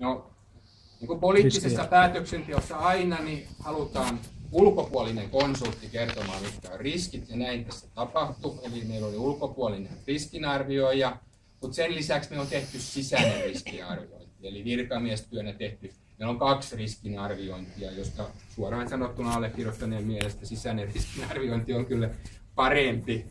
No, niin kuin poliittisessa päätöksenteossa aina, niin halutaan ulkopuolinen konsultti kertomaan, mitkä on riskit, ja näin tässä tapahtui. Eli meillä oli ulkopuolinen riskinarvioija, mutta sen lisäksi me on tehty sisäinen riskiarviointi, eli virkamiestyönä tehty. Meillä on 2 riskinarviointia, josta suoraan sanottuna allekirjoittaneen mielestä sisäinen riskinarviointi on kyllä parempi.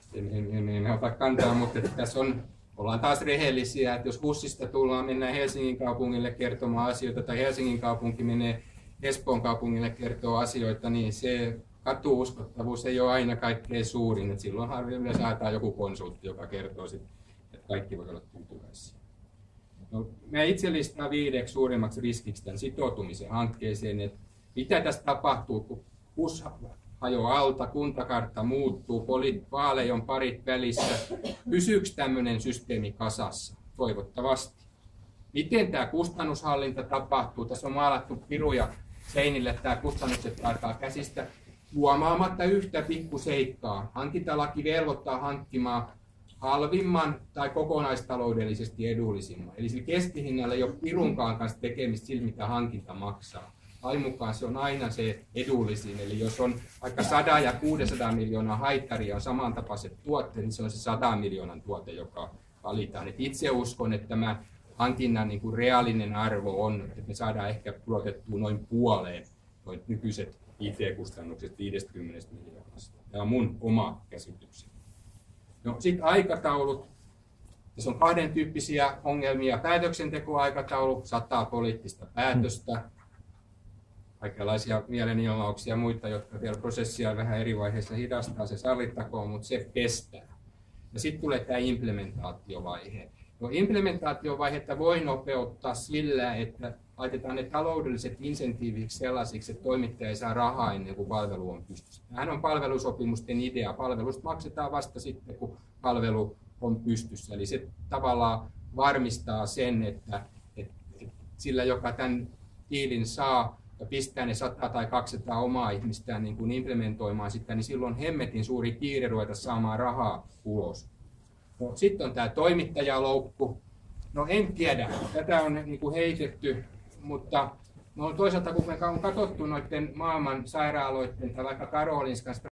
En ota kantaa, mutta tässä ollaan taas rehellisiä, että jos HUSista mennään Helsingin kaupungille kertomaan asioita, tai Helsingin kaupunki menee Espoon kaupungille kertoo asioita, niin se katuuskottavuus ei ole aina kaikkein suurin. Että silloin harvemmin saadaan joku konsultti, joka kertoo, että kaikki voi olla tyytyväisiä. No, mä itse listaan 5 suurimmaksi riskiksi tämän sitoutumisen hankkeeseen, että mitä tässä tapahtuu, kun HUS hajoaa alta, kuntakartta muuttuu, vaaleja on parit välissä. Pysyykö tämmöinen systeemi kasassa? Toivottavasti. Miten tämä kustannushallinta tapahtuu? Tässä on maalattu piruja seinille, että tämä kustannukset karkaa käsistä huomaamatta yhtä pikkuseikkaa. Hankintalaki velvoittaa hankkimaan halvimman tai kokonaistaloudellisesti edullisimman. Eli sillä keskihinnalla ei ole pirunkaan kanssa tekemistä sillä, mitä hankinta maksaa. Lain mukaan se on aina se edullisin. Eli jos on vaikka 100 ja 600 miljoonaa haittaria on samantapaiset tuotteet, niin se on se 100 miljoonan tuote, joka valitaan. Et itse uskon, että tämä hankinnan niin kuin reaalinen arvo on, että me saadaan ehkä pudotettua noin puoleen noin nykyiset IT-kustannukset 50 miljoonasta. Tämä on mun oma käsitykseni. No, sitten aikataulut. Tässä on 2 tyyppisiä ongelmia. Päätöksentekoaikataulu, 100 poliittista päätöstä, kaikenlaisia mielenilmauksia ja muita, jotka vielä prosessia vähän eri vaiheissa hidastaa, se sallittakoon, mutta se kestää. Ja sitten tulee tämä implementaatiovaihe. No, implementaatiovaihetta voi nopeuttaa sillä, että laitetaan ne taloudelliset insentiiviksi sellaisiksi, että toimittaja ei saa rahaa ennen kuin palvelu on pystyssä. Tämähän on palvelusopimusten idea. Palvelusta maksetaan vasta sitten, kun palvelu on pystyssä. Eli se tavallaan varmistaa sen, että sillä, joka tämän diilin saa ja pistää ne 100 tai 200 omaa ihmistään niin kuin implementoimaan sitä, niin silloin hemmetin suuri kiire ruveta saamaan rahaa ulos. No, sitten on tämä toimittajaloukku. No, en tiedä, tätä on niin kuin heitetty, mutta no, toisaalta kun me on katsottu noiden maailman sairaaloiden tai vaikka Karolinska